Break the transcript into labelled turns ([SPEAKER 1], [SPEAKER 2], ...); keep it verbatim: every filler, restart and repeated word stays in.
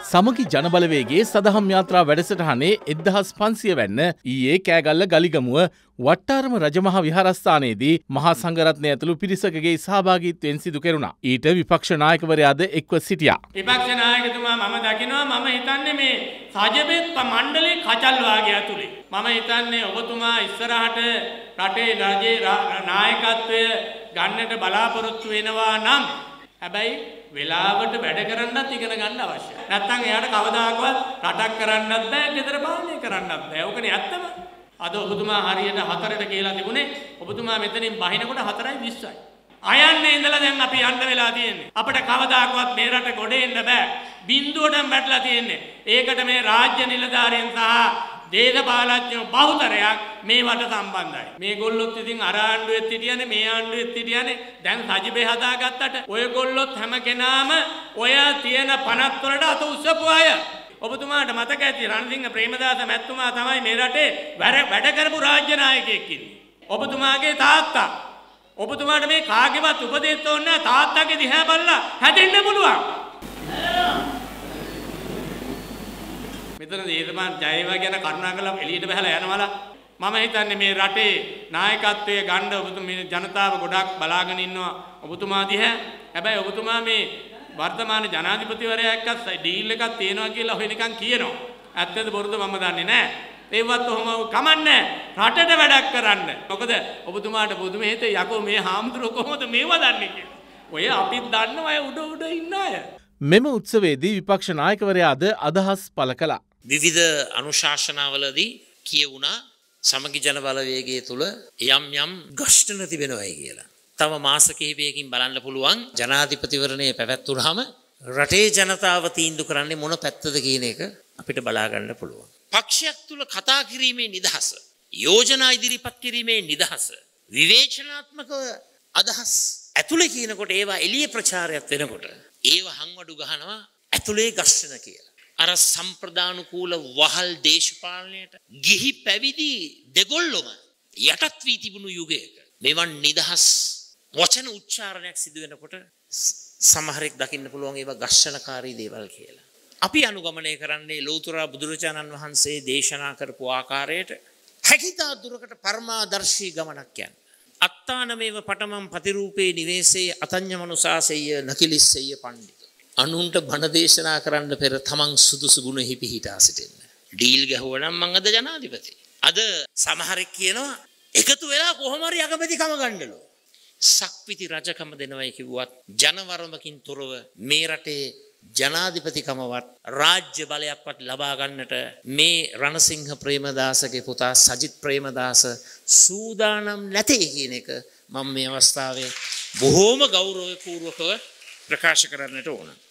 [SPEAKER 1] සමගි ජනබලවේගයේ සදහම් යාත්‍රා වැඩසටහනේ එක්දහස් පන්සිය වැන්න ඊයේ කෑගල්ල ගලිගමුව වට්ටාරම රජමහා විහාරස්ථානයේදී මහා සංඝරත්නය ඇතුළු පිරිසකගේ සහභාගීත්වයෙන් සිදු කෙරුණා. ඊට විපක්ෂ නායකවරයාද එක්ව සිටියා.
[SPEAKER 2] විපක්ෂ නායකතුමා මම දකිනවා මම හිතන්නේ මේ සජබෙත් මණ්ඩලේ කචල් වාගේ ඇතුලේ. මම හිතන්නේ ඔබතුමා ඉස්සරහට රටේ රජේ නායකත්වය ගන්නට බලාපොරොත්තු වෙනවා නම් හැබැයි වෙලාවට වැඩ කරන්නත් ඉගෙන ගන්න අවශ්‍යයි. නැත්නම් එයාට කවදාකවත් රටක් කරන්නත් බෑ, ගෙදර පාලනය කරන්නත් බෑ. ඕකනේ ඇත්තම. අද ඔබතුමා හරියට හතරට කියලා තිබුණේ. ඔබතුමා මෙතනින් බහිනකොට හතරයි විස්සයි. අයන්නේ ඉඳලා දැන් අපි යන්න වෙලා තියෙන්නේ. අපිට කවදාකවත් මේ රට ගොඩ එන්න බෑ. බිඳුවටම වැටලා තියෙන්නේ. ඒකට මේ රාජ්‍ය නිලධාරීන් සහ දේශපාලඥයෝ බහුතරයක් මේවට සම්බන්ධයි. මේගොල්ලොත් ඉතින් අර ආණ්ඩුවෙත් හිටියනේ මේ ආණ්ඩුවෙත් හිටියනේ. දැන් සජිබේ හදාගත්තට ඔයගොල්ලොත් හැම කෙනාම ඔය තියෙන පනත් වලට අත උස්සපු අය. ඔබතුමාට මතක ඇති රණසිංහ ප්‍රේමදාස මැතිතුමා තමයි මේ රටේ වැඩ කරපු රාජ්‍ය නායකයෙක් ඉන්නේ. ඔබතුමාගේ තාත්තා. ඔබතුමාට මේ කාගේවත් උපදෙස් ඕනේ නැහැ. තාත්තාගේ දිහා බලලා හැදෙන්න පුළුවන්. මෙතන දේශපාලන ජය වේවා ගැන කරුණාකරලා එළියට බහලා යනවලා මම හිතන්නේ මේ රටේ නායකත්වයේ ගන්න ඔබතුමා ජනතාව ගොඩක් බලාගෙන ඉන්නවා ඔබතුමා දිහා. හැබැයි ඔබතුමා මේ වර්තමාන ජනාධිපතිවරයා එක්ක ඩීල් එකක් තියෙනවා කියලා ඔය නිකන් කියනවා. ඇත්තද බොරුද මම දන්නේ නැහැ. ඒවත් ඔහොම කමන්නේ රටට වැඩක් කරන්න. මොකද ඔබතුමාට පුදුම හිතේ යකෝ මේ හාමුදුරුවෝ කොහොමද මේව දන්නේ කියලා. ඔය අපිත් දන්නවා අය උඩ උඩ ඉන්න අය.
[SPEAKER 1] මෙම උත්සවයේදී විපක්ෂ නායකවරයාද අදහස් පළ කළා.
[SPEAKER 3] විවිධ අනුශාසනාවලදී කියවුණා සමගි ජන බලවේගයේ තුල යම් යම් ඝෂ්ඨන තිබෙනවායි කියලා. තව මාස කිහිපයකින් බලන්න පුළුවන් ජනාධිපතිවරණයේ පැවැත්වුනහම රටේ ජනතාව තීන්දුව කරන්නේ මොන පැත්තද කියන එක අපිට බලා ගන්න පුළුවන්. පක්ෂයක් තුල කතා කිරීමේ නිදහස, යෝජනා ඉදිරිපත් කිරීමේ නිදහස, විවේචනාත්මක අදහස් ඇතුලේ කියනකොට ඒවා එළිය ප්‍රචාරයක් වෙනකොට ඒවා හංවඩු ගහනවා ඇතුලේ ඝෂ්ඨන කියලා. අර සම්ප්‍රදානුකූල වහල් දේශපාලනයට ගිහි පැවිදි දෙගොල්ලොම යටත් වී තිබුණු යුගයක මෙවන් නිදහස් වචන උච්චාරණයක් සිදු වෙනකොට සමහරෙක් දකින්න පුළුවන් ඒවා ඝර්ෂණකාරී දේවල් කියලා. අපි අනුගමනය කරන්නේ ලෞතර බුදුරජාණන් වහන්සේ දේශනා කරපු ආකාරයට හැකිතා දුරකට පරමාදර්ශී ගමනක් යන. අත්තානමේව පටමම් ප්‍රතිරූපේ නිවේසේ අතඤ්ඤමනුසාසෙය්‍ය නකිලිස්සෙය්‍ය පණ්ඩිත. අනුන්ට බණ දේශනා කරන්න පෙර තමන් සුදුසු ගුණෙහි පිහිටා සිටින්න. ඩීල් ගැහුවනම් මං අද ජනාධිපති. අද සමහරෙක් කියනවා එකතු වෙලා කොහොම හරි අගමැතිකම ගන්නලු. සක්විති රජකම දෙනවයි කිව්වත් ජනවරමකින් තොරව මේ රටේ ජනාධිපතිකමවත් රාජ්‍ය බලයක්වත් ලබා ගන්නට මේ රණසිංහ ප්‍රේමදාසගේ පුතා සජිත් ප්‍රේමදාස සූදානම් නැtei කියන එක මම මේ අවස්ථාවේ බොහෝම ගෞරවපූර්වකව ප්‍රකාශ කරන්නට ඕන.